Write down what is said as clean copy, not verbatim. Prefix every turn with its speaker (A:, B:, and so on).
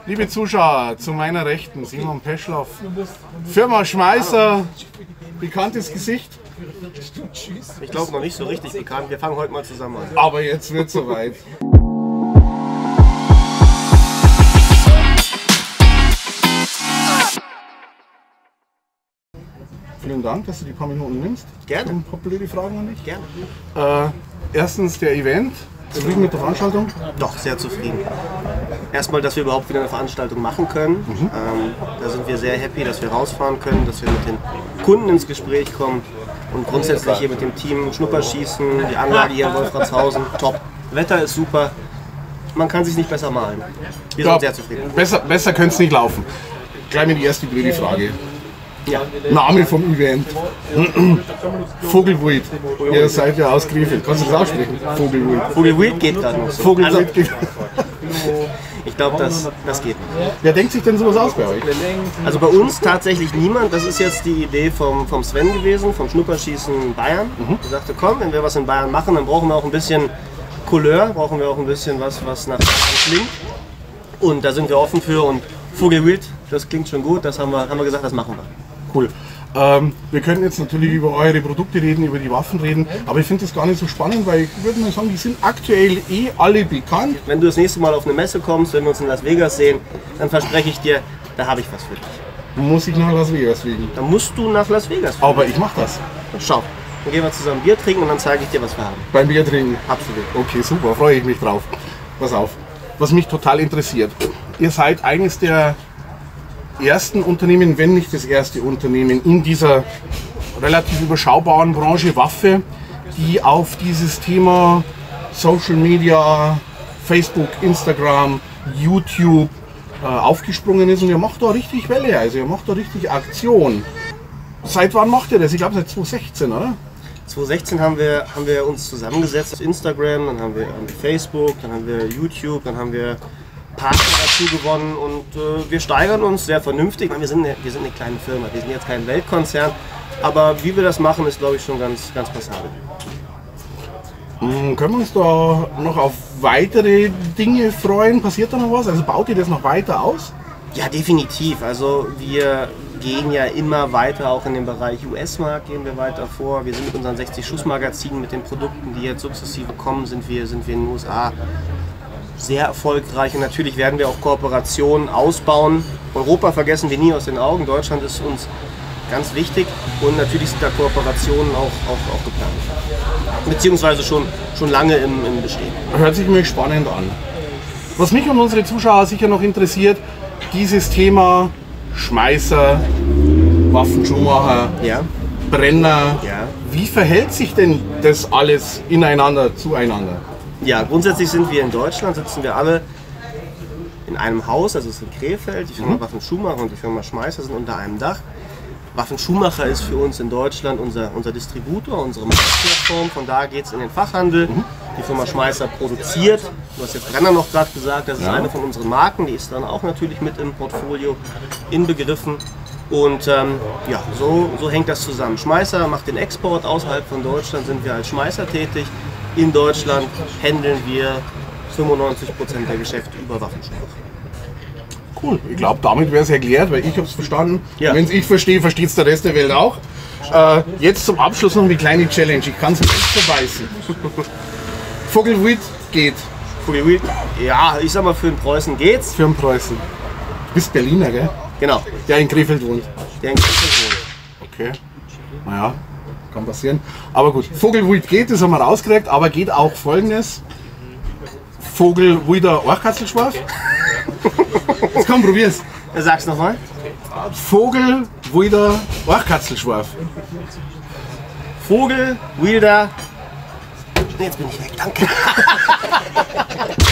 A: Liebe Zuschauer, zu meiner Rechten Simon Peschloff, Firma Schmeißer, bekanntes Gesicht.
B: Ich glaube noch nicht so richtig bekannt, wir fangen heute mal zusammen an.
A: Aber jetzt wird es soweit. Vielen Dank, dass du die paar Minuten nimmst.
B: Gerne.
A: Ein paar blöde Fragen an dich.
B: Gerne.
A: Erstens der Event. Zufrieden mit der Veranstaltung?
B: Doch, sehr zufrieden. Erstmal, dass wir überhaupt wieder eine Veranstaltung machen können. Da sind wir sehr happy, dass wir rausfahren können, dass wir mit den Kunden ins Gespräch kommen und grundsätzlich hier mit dem Team Schnupperschießen, die Anlage hier in Wolfratshausen, top. Wetter ist super, man kann sich nicht besser malen. Wir sind sehr zufrieden.
A: Besser könnte es nicht laufen. Gleich mal die erste blöde Frage.
B: Ja.
A: Name vom Event. Vogelwild. Ihr seid ja aus Krefeld. Kannst du das aussprechen? Vogelwild.
B: Vogelwild geht gerade noch so.
A: Vogelwild geht.
B: Ich glaube, das geht nicht.
A: Wer denkt sich denn sowas aus bei euch?
B: Also bei uns tatsächlich niemand. Das ist jetzt die Idee vom Sven gewesen, vom Schnupperschießen Bayern. Er sagte, komm, wenn wir was in Bayern machen, dann brauchen wir auch ein bisschen Couleur, brauchen wir auch ein bisschen was nach Bayern klingt. Und da sind wir offen für. Und Vogelwild, das klingt schon gut, das haben wir gesagt, das machen wir.
A: Cool. Wir können jetzt natürlich über eure Produkte reden, über die Waffen reden, aber ich finde das gar nicht so spannend, weil ich würde mal sagen, die sind aktuell alle bekannt.
B: Wenn du das nächste Mal auf eine Messe kommst, wenn wir uns in Las Vegas sehen, dann verspreche ich dir, da habe ich was für dich.
A: Muss ich nach Las Vegas fliegen?
B: Dann musst du nach Las Vegas fliegen.
A: Aber ich mache das.
B: Schau, dann gehen wir zusammen Bier trinken und dann zeige ich dir, was wir haben.
A: Beim Bier trinken?
B: Absolut.
A: Okay, super, freue ich mich drauf. Pass auf, was mich total interessiert. Ihr seid eines der ersten Unternehmen, wenn nicht das erste Unternehmen in dieser relativ überschaubaren Branche Waffe, die auf dieses Thema Social Media, Facebook, Instagram, YouTube aufgesprungen ist und ihr macht da richtig Welle, also ihr macht da richtig Aktion. Seit wann macht ihr das? Ich glaube seit 2016, oder?
B: 2016 haben wir uns zusammengesetzt auf Instagram, dann haben wir Facebook, dann haben wir YouTube, dann haben wir Partner dazu gewonnen und wir steigern uns sehr vernünftig. Wir sind eine kleine Firma, wir sind jetzt kein Weltkonzern, aber wie wir das machen, ist glaube ich schon ganz passabel.
A: Können wir uns da noch auf weitere Dinge freuen? Passiert da noch was? Also baut ihr das noch weiter aus?
B: Ja, definitiv. Also wir gehen ja immer weiter, auch in dem Bereich US-Markt gehen wir weiter vor. Wir sind mit unseren 60-Schuss-Magazinen, mit den Produkten, die jetzt sukzessive kommen, sind wir in den USA sehr erfolgreich und natürlich werden wir auch Kooperationen ausbauen. Europa vergessen wir nie aus den Augen, Deutschland ist uns ganz wichtig und natürlich sind da Kooperationen auch geplant. Beziehungsweise schon lange im Bestehen.
A: Hört sich mir spannend an. Was mich und unsere Zuschauer sicher noch interessiert, dieses Thema Schmeißer, Waffenschuhmacher,
B: ja.
A: Brenner.
B: Ja.
A: Wie verhält sich denn das alles zueinander?
B: Ja, grundsätzlich sind wir in Deutschland, sitzen wir alle in einem Haus, also es ist in Krefeld, die Firma Waffenschuhmacher und die Firma Schmeißer sind unter einem Dach. Waffenschuhmacher ist für uns in Deutschland unser Distributor, unsere Marktplattform, von da geht es in den Fachhandel. Die Firma Schmeißer produziert, du hast jetzt Brenner noch gerade gesagt, das ist eine von unseren Marken, die ist dann auch natürlich mit im Portfolio inbegriffen. Und ja, so hängt das zusammen. Schmeißer macht den Export, außerhalb von Deutschland sind wir als Schmeißer tätig. In Deutschland handeln wir 95% der Geschäfte über Waffenschuhmacher.
A: Cool, ich glaube, damit wäre es erklärt, weil ich habe es verstanden.
B: Ja.
A: Wenn es ich verstehe, versteht es der Rest der Welt auch. Jetzt zum Abschluss noch eine kleine Challenge. Ich kann es nicht verbeißen. Vogelwild geht.
B: Vogelwild? Ja, ich sag mal, für den Preußen geht's.
A: Für den Preußen. Du bist Berliner, gell?
B: Genau.
A: Der in Krefeld wohnt.
B: Der in Krefeld wohnt.
A: Okay. Naja, kann passieren. Aber gut, Vogelwild geht, das haben wir rausgekriegt, aber geht auch Folgendes. Vogelwilder Orchkatzelschwarf. Jetzt komm, probier's.
B: Sag's nochmal.
A: Vogelwilder Orchkatzelschwarf.
B: Vogel, Wilder. Jetzt bin ich weg, danke.